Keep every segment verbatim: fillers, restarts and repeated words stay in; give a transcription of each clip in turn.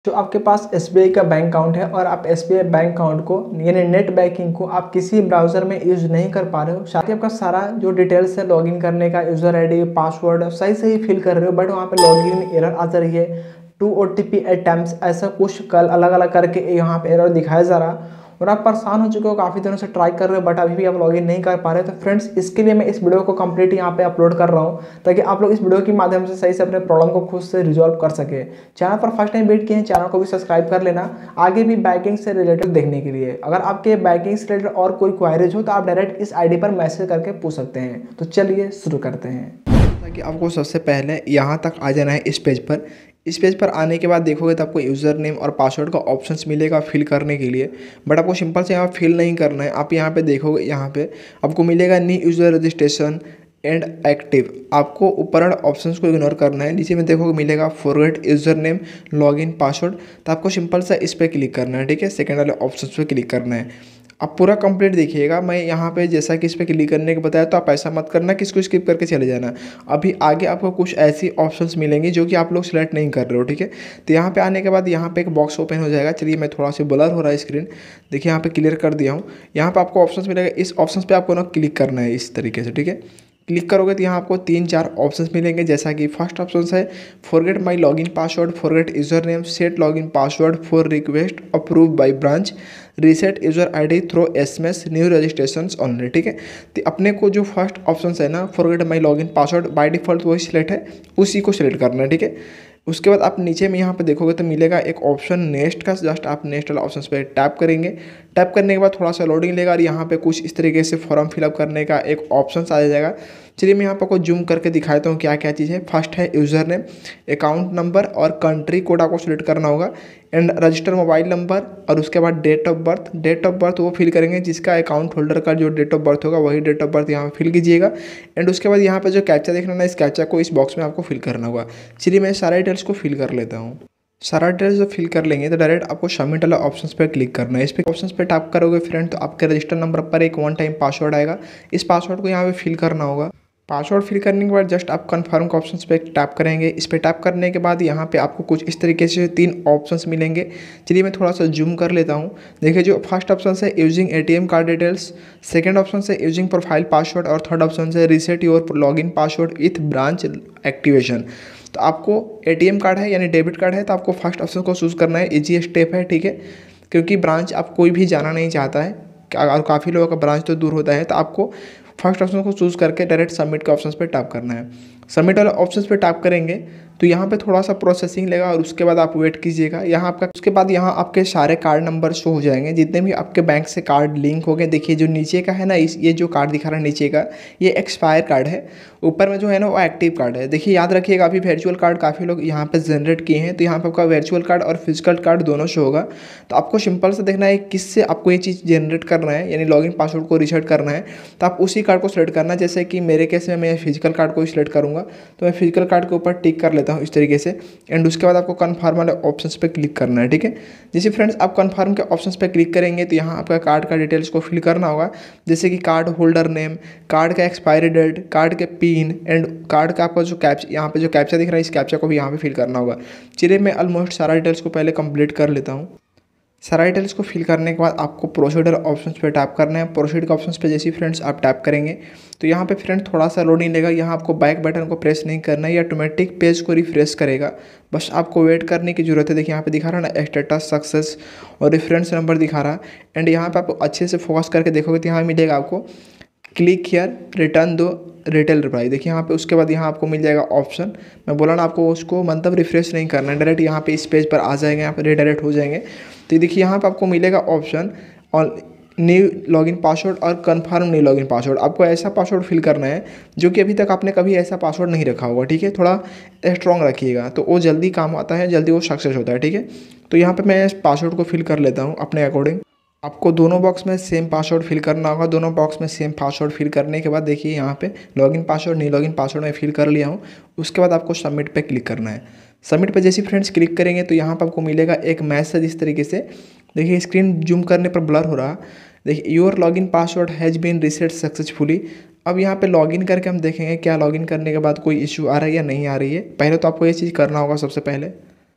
जो आपके पास S B आई का बैंक अकाउंट है और आप S B I bank account को यानी नेट बैंकिंग को आप किसी ब्राउज़र में यूज़ नहीं कर पा रहे हो, साथ ही आपका सारा जो डिटेल्स है लॉगिन करने का यूज़र आईडी पासवर्ड सही सही फिल कर रहे हो, बट वहाँ पे लॉगिन में एरर आ जा रही है। Two O T P eight times ऐसा कुछ कल अलग अलग करके यहाँ पे एरर दिखाया जा रहा और आप परेशान हो चुके हो, काफ़ी दिनों से ट्राई कर रहे हो बट अभी भी आप लॉगिन नहीं कर पा रहे। तो फ्रेंड्स, इसके लिए मैं इस वीडियो को कंप्लीट यहाँ पे अपलोड कर रहा हूँ ताकि आप लोग इस वीडियो के माध्यम से सही से अपने प्रॉब्लम को खुद से रिजॉल्व कर सके। चैनल पर फर्स्ट टाइम विजिट किए हैं, चैनल को भी सब्सक्राइब कर लेना आगे भी बैंकिंग से रिलेटेड देखने के लिए। अगर आपके बैंकिंग से रिलेटेड और कोई क्वायरीज हो तो आप डायरेक्ट इस आई डी पर मैसेज करके पूछ सकते हैं। तो चलिए शुरू करते हैं। ताकि आपको सबसे पहले यहाँ तक आ जाना है इस पेज पर। इस पेज पर आने के बाद देखोगे तो आपको यूज़र नेम और पासवर्ड का ऑप्शंस मिलेगा फिल करने के लिए, बट आपको सिंपल से यहाँ फिल नहीं करना है। आप यहाँ पे देखोगे, यहाँ पे आपको मिलेगा new user registration and active. आपको ऊपर ऑप्शंस को इग्नोर करना है। नीचे में देखोगे मिलेगा forget user name login password, तो आपको सिंपल सा इस पर क्लिक करना है। ठीक है, सेकेंड वाले ऑप्शन पे क्लिक करना है। आप पूरा कंप्लीट देखिएगा। मैं यहाँ पे जैसा कि इस पर क्लिक करने के बताया, तो आप ऐसा मत करना कि इसको स्किप करके चले जाना। अभी आगे आपको कुछ ऐसी ऑप्शंस मिलेंगी जो कि आप लोग सेलेक्ट नहीं कर रहे हो। ठीक है, तो यहाँ पे आने के बाद यहाँ पे एक बॉक्स ओपन हो जाएगा। चलिए, मैं थोड़ा सा ब्लर हो रहा है स्क्रीन, देखिए यहाँ पे क्लियर कर दिया हूँ। यहाँ पे आपको ऑप्शंस मिलेगा, इस ऑप्शंस पे आपको ना क्लिक करना है इस तरीके से। ठीक है, क्लिक करोगे तो यहाँ आपको तीन चार ऑप्शंस मिलेंगे, जैसा कि फर्स्ट ऑप्शन है forget my login password, forget user name, set login password for request approve by branch, reset user ID through SMS, new registration only. ठीक है, तो अपने को जो फर्स्ट ऑप्शन है ना forget my login password, by default वही select है, उसी को सिलेक्ट करना है। ठीक है, उसके बाद आप नीचे में यहाँ पे देखोगे तो मिलेगा एक ऑप्शन नेक्स्ट का, जस्ट आप नेक्स्ट वाला ऑप्शन पे टैप करेंगे। टैप करने के बाद थोड़ा सा लोडिंग लेगा और यहाँ पे कुछ इस तरीके से फॉर्म फिलअप करने का एक ऑप्शन आ जाएगा। चलिए, मैं यहाँ पर कुछ जूम करके दिखाता हूँ क्या क्या चीज़ है। फर्स्ट है यूज़र नेम, अकाउंट नंबर और कंट्री कोड आपको सिलेक्ट करना होगा, एंड रजिस्टर मोबाइल नंबर, और उसके बाद date of birth. Date of birth वो फिल करेंगे जिसका अकाउंट होल्डर का जो डेट ऑफ बर्थ होगा वही डेट ऑफ बर्थ यहाँ पे फिल कीजिएगा। एंड उसके बाद यहाँ पे जो कैप्चा देखना ना, इस कैप्चा को इस बॉक्स में आपको फिल करना होगा। चलिए, मैं सारे डिटेल्स को फिल कर लेता हूँ। सारा डिटेल्स जब फिल कर लेंगे तो डायरेक्ट आपको सबमिट वाला ऑप्शंस पे क्लिक करना है। इस पे ऑप्शंस पे टैप करोगे फ्रेंड, तो आपके रजिस्टर नंबर पर एक वन टाइम पासवर्ड आएगा। इस पासवर्ड को यहाँ पे फिल करना होगा। पासवर्ड फिल करने के बाद जस्ट आप कन्फर्म के ऑप्शंस पे टैप करेंगे। इस पे टैप करने के बाद यहाँ पे आपको कुछ इस तरीके से तीन ऑप्शंस मिलेंगे। चलिए, मैं थोड़ा सा जूम कर लेता हूँ। देखिए, जो फर्स्ट ऑप्शन है using ATM card details, second option है यूजिंग प्रोफाइल पासवर्ड, और थर्ड ऑप्शन है reset your login password with branch activation. तो आपको एटीएम कार्ड है यानी डेबिट कार्ड है, तो आपको फर्स्ट ऑप्शन को चूज़ करना है। इजी स्टेप है, ठीक है, क्योंकि ब्रांच आप कोई भी जाना नहीं चाहता है और काफ़ी लोगों का ब्रांच तो दूर होता है, तो आपको फर्स्ट ऑप्शन को चूज़ करके डायरेक्ट सबमिट के ऑप्शन पे टैप करना है। सबमिट वाले ऑप्शन पे टैप करेंगे तो यहाँ पे थोड़ा सा प्रोसेसिंग लेगा और उसके बाद आप वेट कीजिएगा। यहाँ आपका उसके बाद यहाँ आपके सारे कार्ड नंबर शो हो जाएंगे, जितने भी आपके बैंक से कार्ड लिंक हो गए। देखिए, जो नीचे का है ना, इस ये जो कार्ड दिखा रहा है नीचे का, ये एक्सपायर कार्ड है। ऊपर में जो है ना वो एक्टिव कार्ड है। देखिए, याद रखिएगा, अभी वर्चुअल कार्ड काफ़ी लोग यहाँ पे जनरेट किए हैं, तो यहाँ पे आपका वर्चुअल कार्ड और फिजिकल कार्ड दोनों शो होगा। तो आपको सिंपल से देखना है किससे आपको ये चीज़ जनरेट करना है, यानी लॉगिन पासवर्ड को रीसेट करना है। तो आप उसी कार्ड को सिलेक्ट करना है। जैसे कि मेरे केस में मैं फिजिकल कार्ड को सिलेक्ट करूँगा, तो मैं फिजिकल कार्ड के ऊपर टिक कर लेता हूँ इस तरीके से। एंड उसके बाद आपको कन्फर्म वाले ऑप्शंस पे क्लिक करना है। ठीक है, जैसे फ्रेंड्स आप कन्फर्म के ऑप्शंस पे क्लिक करेंगे तो यहाँ आपका कार्ड का डिटेल्स को फिल करना होगा, जैसे कि कार्ड होल्डर नेम, कार्ड का एक्सपायरी डेट, कार्ड के पिन, एंड कार्ड का आपका जो कैप्चा, यहाँ पे जो कैप्चा दिख रहा है इस कैप्चा को भी यहाँ पे फिल करना होगा। चलिए, मैं ऑलमोस्ट सारा डिटेल्स को पहले कंप्लीट कर लेता हूँ। सारा डिटेल्स को फिल करने के बाद आपको प्रोसीडर ऑप्शंस पे टैप करना है। प्रोसीड के ऑप्शंस पे जैसे फ्रेंड्स आप टैप करेंगे तो यहाँ पे फ्रेंड थोड़ा सा लोडिंग लेगा। यहाँ आपको बैक बटन को प्रेस नहीं करना है, ये ऑटोमेटिक पेज को रिफ्रेश करेगा, बस आपको वेट करने की जरूरत है। देखिए, यहाँ पे दिखा रहा है ना स्टेटस सक्सेस और रेफरेंस नंबर दिखा रहा है। एंड यहाँ पे आप अच्छे से फोकस करके देखोगे तो यहाँ मिलेगा आपको click here return to retail reply. देखिए यहाँ पे, उसके बाद यहाँ आपको मिल जाएगा ऑप्शन। मैं बोला ना आपको उसको मतलब रिफ्रेश नहीं करना है, डायरेक्ट यहाँ पे इस पेज पर आ जाएंगे, यहाँ पे रिडायरेक्ट हो जाएंगे। तो देखिए यहाँ पे आपको मिलेगा ऑप्शन और न्यू लॉगिन पासवर्ड और कन्फर्म न्यू लॉगिन पासवर्ड। आपको ऐसा पासवर्ड फिल करना है जो कि अभी तक आपने कभी ऐसा पासवर्ड नहीं रखा होगा। ठीक है, थोड़ा स्ट्रॉन्ग रखिएगा तो वो जल्दी काम आता है, जल्दी वो सक्सेस होता है। ठीक है, तो यहाँ पे मैं पासवर्ड को फिल कर लेता हूँ अपने अकॉर्डिंग। आपको दोनों बॉक्स में सेम पासवर्ड फिल करना होगा। दोनों बॉक्स में सेम पासवर्ड फिल करने के बाद देखिए यहाँ पे login password new login password मैं फिल कर लिया हूँ। उसके बाद आपको सबमिट पे क्लिक करना है। सबमिट पे जैसे फ्रेंड्स क्लिक करेंगे तो यहाँ पर आपको मिलेगा एक मैसेज इस तरीके से। देखिए, स्क्रीन जूम करने पर ब्लर हो रहा। देखिए, your login password has been reset successfully. अब यहाँ पे लॉगिन करके हम देखेंगे क्या लॉगिन करने के बाद कोई इशू आ रहा है या नहीं आ रही है। पहले तो आपको ये चीज़ करना होगा सबसे पहले।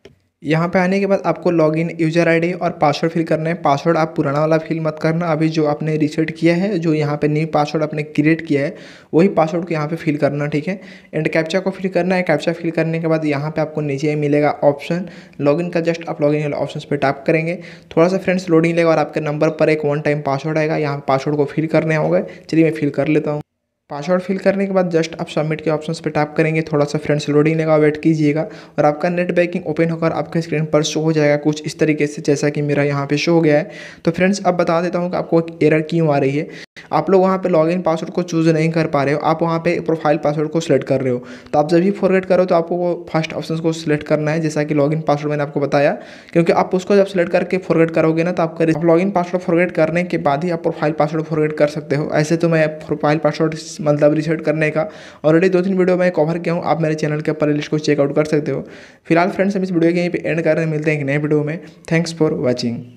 यहाँ पे आने के बाद आपको लॉगिन यूजर आईडी और पासवर्ड फिल करना है। पासवर्ड आप पुराना वाला फिल मत करना, अभी जो आपने रीसेट किया है, जो यहाँ पे न्यू पासवर्ड आपने क्रिएट किया है वही पासवर्ड को यहाँ पे फिल करना, ठीक है। एंड कैप्चा को फिल करना है। कैप्चा फिल करने के बाद यहाँ पे आपको नीचे मिलेगा ऑप्शन लॉगिन का, जस्ट आप लॉगिन वाले ऑप्शन पे टैप करेंगे। थोड़ा सा फ्रेंड्स लोडिंग लेगा और आपके नंबर पर एक वन टाइम पासवर्ड आएगा, यहाँ पासवर्ड को फिल करने होगा। चलिए मैं फिल कर लेता हूँ। पासवर्ड फिल करने के बाद जस्ट आप सबमिट के ऑप्शंस पे टैप करेंगे। थोड़ा सा फ्रेंड्स लोडिंग लेगा, वेट कीजिएगा और आपका नेट बैंकिंग ओपन होकर आपके स्क्रीन पर शो हो जाएगा कुछ इस तरीके से, जैसा कि मेरा यहाँ पे शो हो गया है। तो फ्रेंड्स अब बता देता हूँ कि आपको एक एरर क्यों आ रही है। आप लोग वहाँ पे लॉगिन पासवर्ड को चूज़ नहीं कर पा रहे हो, आप वहाँ पे प्रोफाइल पासवर्ड को सिलेक्ट कर रहे हो। तो आप जब भी फॉरगेट करो तो आपको वो फर्स्ट ऑप्शन को सिलेक्ट करना है, जैसा कि लॉगिन पासवर्ड मैंने आपको बताया, क्योंकि आप उसको जब सिलेक्ट करके फॉरगेट करोगे ना तो आपका लॉगिन पासवर्ड फॉरगेट करने के बाद ही आप प्रोफाइल पासवर्ड फॉरगेट कर सकते हो। ऐसे तो मैं प्रोफाइल पासवर्ड मतलब रीसेट करने का ऑलरेडी दो तीन वीडियो मैं कवर किया हूँ, आप मेरे चैनल के प्ले लिस्ट को चेकआउट कर सकते हो। फिलहाल फ्रेंड्स हम इस वीडियो के यहीं पे एंड कर रहे हैं, मिलते हैं एक नए वीडियो में। Thanks for watching.